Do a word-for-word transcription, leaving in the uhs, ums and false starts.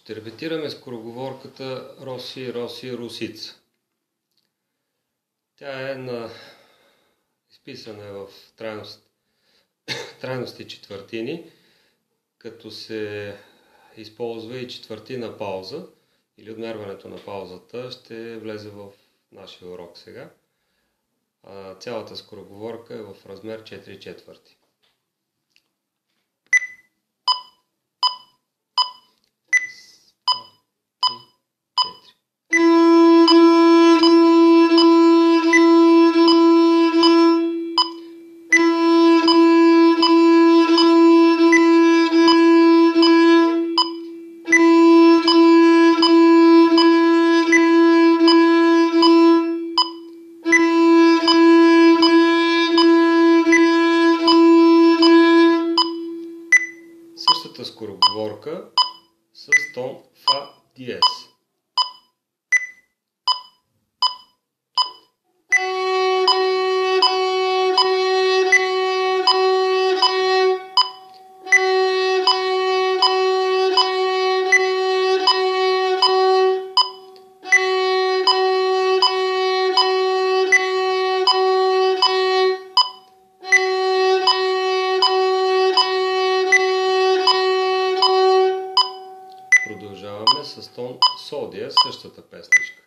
Ще репетираме скороговорката Роси, Роси, Русица. Тя е на... изписана в трайност... трайности четвъртини, като се използва и четвъртина пауза или отмерването на паузата ще влезе в нашия урок сега. А цялата скороговорка е в размер четири четвърти. Същата скороговорка с тон фа диез. Продължаваме с тон сол диез, същата песничка.